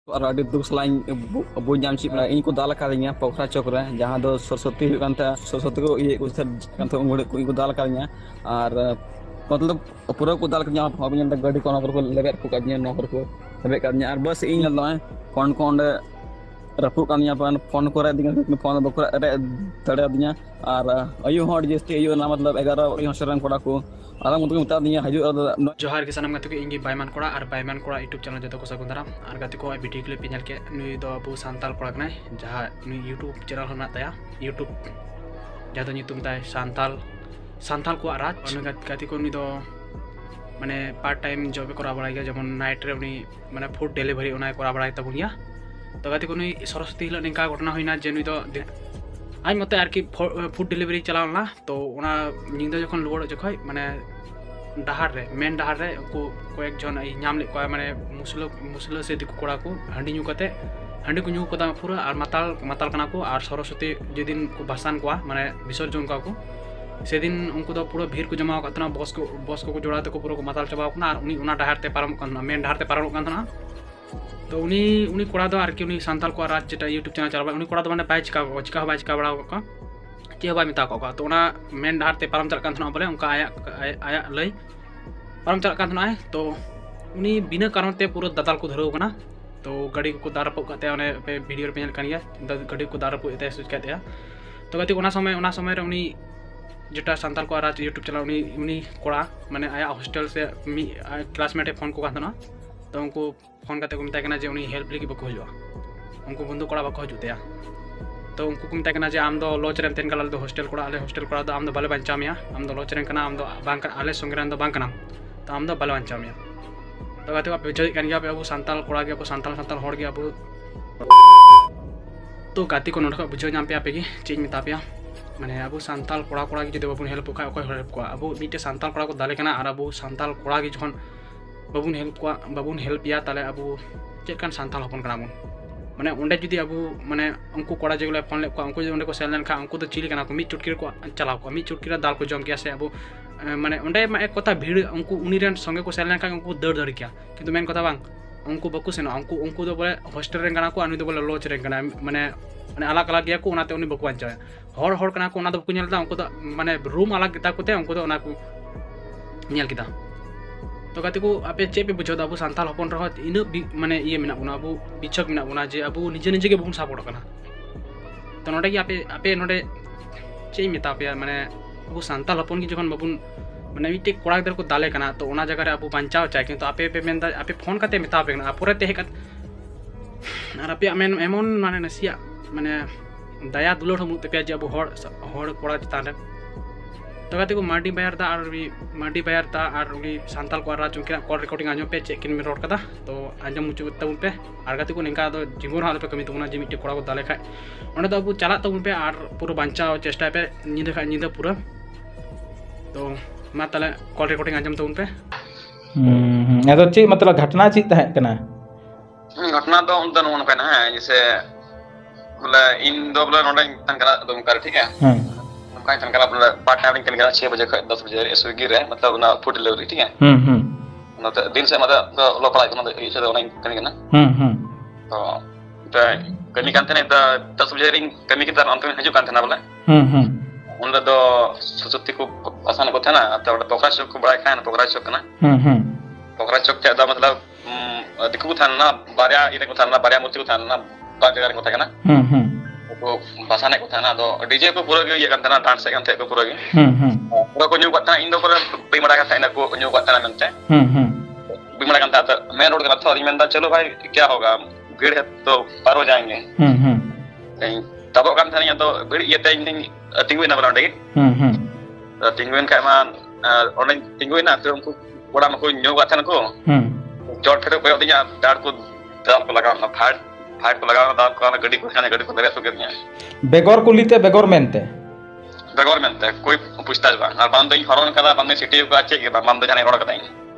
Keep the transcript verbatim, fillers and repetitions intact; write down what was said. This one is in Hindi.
और अड़ी दुख सलाइन बो नाम ची इन को दाल कादिया पोखरा चौक रे जहां दो सरस्वती हुई कांता सरस्वती को ये कुछ कांता उंगड़े को इनको दाल कादिया और मतलब पूरा को दाल कादिया हम गाड़ी को नगर को लेबे को कादिया नगर को लेबे कादिया और बस इन ललो फोन को अंडे रफू कादिया फोन को रे दिया फोन बको रे तड़े दिया और अयु हॉट जस्ती अयु ना मतलब ग्यारह यो शरण कोड़ा को आराम उनको बता दिया हजू जोहार के सनम गाते को इंगी बायमान कोड़ा और बायमान कोड़ा यूट्यूब चैनल जो को सगुंदरा और गाते को वीडियो क्लिप पेनल के नुई दो अबू सांताल कोड़ा कना जहां नुई यूट्यूब चैनल होना तया यूट्यूब जहां दो नितुम ताय सांताल सांताल को राज और गाते को नुई दो माने पार्ट टाइम जॉब करा बड़ा गया जेमन नाइट रे उनी माने फूड डिलीवरी उना करा बड़ा तबुनिया तो गाते को नुई सरस्वती हिल निका घटना होइना जे नुई दो आज मत आरकी फूड डिलीवरी चलावना तो उना निंदा जखन लुवड़ जखय माने डहार रे मेन डहार रे को कोएक जन नाम ले को माने मुसलो मुसलो से दिकु कोड़ा को हांडी न्यू कते हांडी को न्यू कदा पूरा और माताल माताल कना को और सरस्वती जेदिन को भाषण को माने विसर्जन का को सेदिन उनको तो पूरा भीड़ को जमा कतना बस को बस को जोड़ा ते को पूरा को माताल चबाव कना और उनी उना डहार ते पारम कना मेन डहार ते पारम कना तो उनी उनी कोड़ा दो आरकी उनी सांताल को राज जेटा यूट्यूब चैनल चलाबा उनी कोड़ा दो माने बाय चिका को चिका बाय चिका बड़ा को के बाय मिता को तो उना मेन डहार ते पारम चल कान बोले उनका आया आया लई पारम चल कान तो उनी बिना कारण ते पूरा दादाल को धरो कना तो गाड़ी को दार रपो कते ओने पे वीडियो पे कान गया गाड़ी को दार रपो एते सुच कते तो गति उना समय उना समय रे उनी जेटा सांताल को राज यूट्यूब चला उनी उनी कोड़ा माने आया हॉस्टल से मी क्लासमेट फोन को कान तो उनको फोन करते को मिता जे उनी हेल्प लगी बको हजो उनको बंधु कोड़ा बको हजुते तो उनको को मिता जे आम दो लॉज रे तेन कलाल दो हॉस्टल कोड़ा आले हॉस्टल कोड़ा दो आम दो बाले बांचा मिया आम दो लॉज रे कना आम दो बांक आले संग्रान दो बांक कना तो आम दो बाले बांचा मिया तो गाते आप बुझाई कान गया अब सांताल कोड़ा गया अब सांताल सांताल होड़ गया अब तो गाती को नोडका बुझाई नाम पे आपे की चेंज मिता पे माने अब सांताल कोड़ा कोड़ा की जो बाबुन हेल्प का ओको हेल्प को अब मीटे सांताल कोड़ा को दाले कना और अब सांताल कोड़ा की जखन बाबुन हेल्प को बाबुन हेल्प या ताले अब चेकान सांताल हपन कना बन माने उंडे जुदी अब माने उनको कोड़ा जेगुला फोन ले को उनको जो उंडे को सेल लेन खा उनको तो चिली कना को मी चुटकी को चलाव को मी चुटकी दाल को जम किया से अब माने उंडे मा एक कथा भीड़ उनको उनी रेन संगे को सेल लेन खा उनको दर दर किया किंतु मेन कथा बांग उनको बकु सेनो उनको उनको तो बोले हॉस्टल रे कना को अनु तो बोले लॉज रे कना माने माने अलग अलग गया को उनाते उनी बकु बांचा हर हर कना को उना तो बकु नेलदा उनको तो माने रूम अलग किता कोते उनको तो उना को नेल किता तो गाते को आपे चे पे बुझो अब सांताल हपन रह इन माने ये मिना बुना अब बिछक मिना बुना जे अब निजे निजे के बुन सापोर्ट कना तो नोडे आपे आपे नोडे चे मिता पे माने अब सांताल हपन की जखन बाबुन माने मिटे कोड़ा इधर को दाले कना तो ओना जगह रे अब बांचाव चाहे किंतु आपे पे मेन आपे फोन करते मिता पे कना पुरे ते हेकत और आपे मेन एमन माने नसिया माने दया दुलड़ हम पे जे अब हड़ हड़ कोड़ा चितान रे तो गाते को माडी बायर दा और माडी बायर दा और उनी सांताल को राज उनके कॉल रिकॉर्डिंग आजम पे चेक किन में रोड कदा तो आजम मुचु तबुन पे और गाते को निका दो जिंगोर हाल पे कमी तुमना जे मिटे कोड़ा को दाले खाय ओने तो अब चला तबुन पे और पूरा बांचा चेष्टा पे निदे खा निदे पूरा तो मा तले कॉल रिकॉर्डिंग आजम तबुन पे हम्म अदो ची मतलब घटना ची तहे कना घटना तो उन तन कना है जैसे बोले इन दो बोले नोडे तन करा तुम कर ठीक है हां काई तन करा अपना पार्ट टाइम के निकला छह बजे दस बजे स्विगी रे मतलब ना फूड डिलीवरी ठीक है हम्म हम्म ना तो दिन से मतलब लो पड़ा ना ये से ऑनलाइन करने ना हम्म हम्म तो तो कमी कांते ने दस बजे रिंग कमी की तरह अंत में हजू कांते ना बोले हम्म हम्म उन दो सुसुप्ति को आसान को था ना तो पोखरा चौक को बड़ा खान पोखरा चौक ना हम्म हम्म पोखरा चौक के दा मतलब दिकु था ना बारिया इने को था ना बारिया मूर्ति को था ना पांच जगह को था ना हम्म हम्म तो भाषा को था ना तो डीजे को पूरा ये करता ना डांस से करते को पूरा ये हम्म हम्म पूरा को न्यू करता इन दो पूरा बिमड़ा का था ना को न्यू करता ना मनते हम्म हम्म बिमड़ा का था मेन रोड का था और मैं चलो भाई क्या होगा भीड़ है तो पार हो जाएंगे हम्म हम्म तब काम था नहीं तो भीड़ ये टिंग टिंग ना बनाओ देखिए हम्म हम्म टिंग का मान ऑनलाइन टिंग ना फिर उनको बड़ा में कोई न्यू करता ना को हम्म जॉट फिर कोई दिया डार को दाल को लगा ना फाड़ फाड़ को लगा दाल को गाड़ी को खाने गाड़ी को लगा तो करनी है बेगोर कुलीते बेगोर मेनते बेगोर मेनते कोई पूछता है और बांध दो हरोन कदा बांध सिटी को अच्छे के बांध जाने रोड कदा